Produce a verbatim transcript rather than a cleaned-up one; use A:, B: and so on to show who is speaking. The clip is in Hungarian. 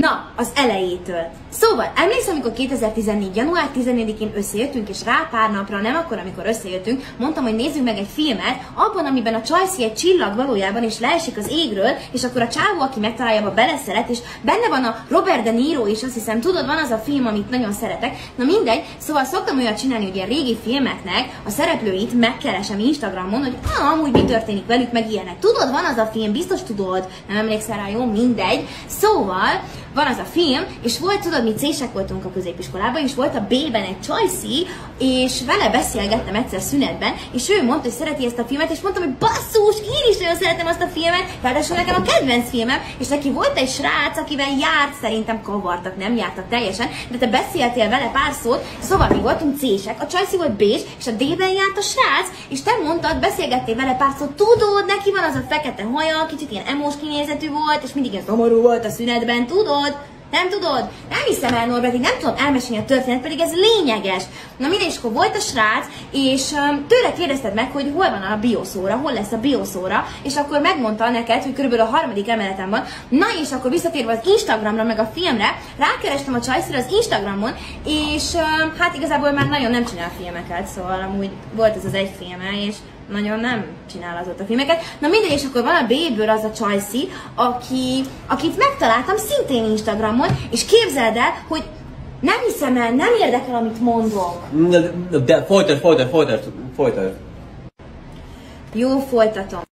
A: Na, az elejétől. Szóval, emlékszem, amikor kétezer-tizennégy. január tizennégyedikén összejöttünk, és rá pár napra, nem akkor, amikor összejöttünk, mondtam, hogy nézzük meg egy filmet, abban, amiben a Csajci egy csillag valójában, és leesik az égről, és akkor a csávó, aki megtalálja, abba beleszeret, és benne van a Robert De Niro is, azt hiszem, tudod, van az a film, amit nagyon szeretek. Na mindegy, szóval szoktam olyat csinálni, hogy ilyen régi filmeknek a szereplőit megkeresem Instagramon, hogy ah, amúgy mi történik velük, meg ilyenek. Tudod, van az a film, biztos tudod, nem emlékszel rá, jó, mindegy. Szóval, van az a film, és volt, tudod, mi cések voltunk a középiskolában, és volt a B-ben egy Csajci, és vele beszélgettem egyszer szünetben, és ő mondta, hogy szereti ezt a filmet, és mondtam, hogy basszus, én is nagyon szeretem azt a filmet, ráadásul nekem a kedvenc filmem, és neki volt egy srác, akivel járt, szerintem kavartak, nem jártak teljesen, de te beszéltél vele pár szót, szóval mi voltunk cések, a Csajci volt B-s, és a D-ben járt a srác, és te mondtad, beszélgettél vele pár szót, tudod, neki van az a fekete haja, kicsit ilyen emos kinézetű volt, és mindig ilyen szomorú volt a szünetben, tudod? Nem tudod? Nem hiszem el, Norbert, így nem tudom elmesélni a történet, pedig ez lényeges. Na mindegy, és akkor volt a srác, és um, tőle kérdezted meg, hogy hol van a bioszóra, hol lesz a bioszóra, és akkor megmondta neked, hogy körülbelül a harmadik emeleten van. Na és akkor visszatérve az Instagramra, meg a filmre, rákerestem a Csajcira az Instagramon, és um, hát igazából már nagyon nem csinál filmeket, szóval amúgy volt ez az egy filme, és nagyon nem csinál azóta filmeket. Na mindegy, és akkor van a B-ből az a Csajci, aki, akit megtaláltam szintén Instagramon, és képzeld el, hogy nem hiszem el, nem érdekel, amit mondok.
B: De, de folytasd, folytasd, folytasd, folytasd.
A: Jó, folytatom.